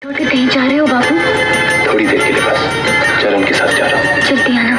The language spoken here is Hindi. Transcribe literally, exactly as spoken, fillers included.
कहीं जा रहे हो बाबू? थोड़ी देर के लिए बस, चरण के साथ जा रहा हूँ। जल्दी आना।